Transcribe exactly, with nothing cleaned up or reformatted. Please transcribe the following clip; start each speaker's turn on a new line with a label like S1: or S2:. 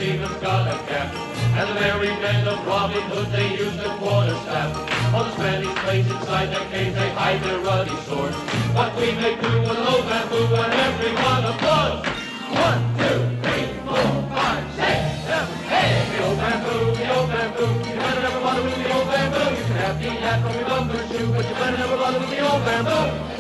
S1: Stephen's got a cap. And the merry men of Robin Hood, they use the quarterstaff. All the Spanish plays inside their caves, they hide their ruddy swords. What we may do with a low bamboo, and everyone applauds. One, two, three, four, five, six, seven, eight. The old bamboo, the old bamboo. You better never bother with the old bamboo. You can have the hat from your bumper shoe, but you better never bother with the old bamboo.